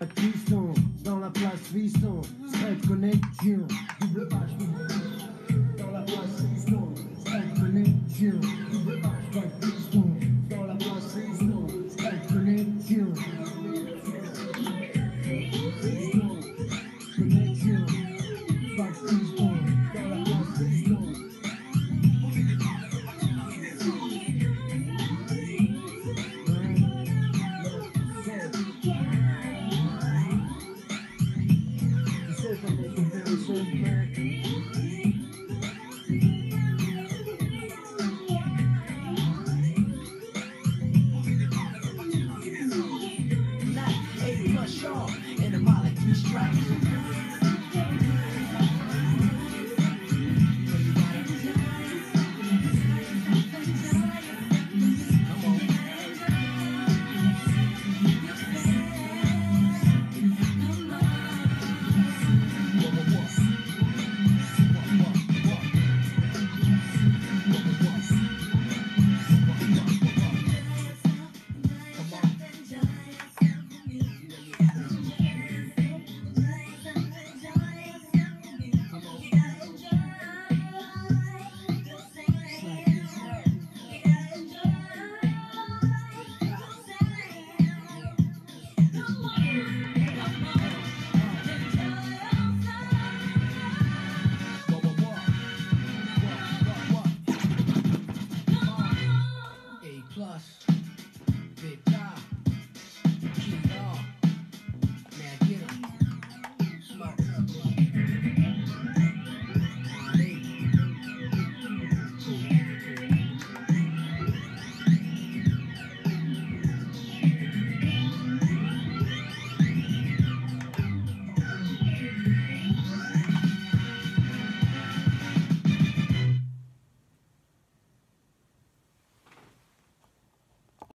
Fiston, dans la place Fiston, Skype connexion, double H, dans la place Fiston, Skype connexion, double H, Fiston, dans la place Fiston, Skype connexion, Fiston, connexion, Fiston, dans la place Fiston. And a mile like 3 strikes.